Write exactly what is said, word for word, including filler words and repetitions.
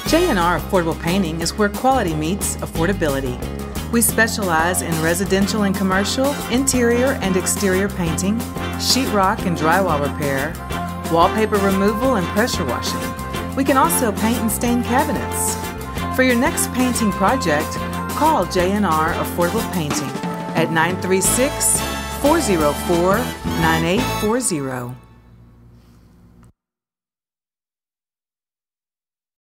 J and R Affordable Painting is where quality meets affordability. We specialize in residential and commercial, interior and exterior painting, sheetrock and drywall repair, wallpaper removal and pressure washing. We can also paint and stain cabinets. For your next painting project, call J and R Affordable Painting at nine three six, four zero four, nine eight four zero.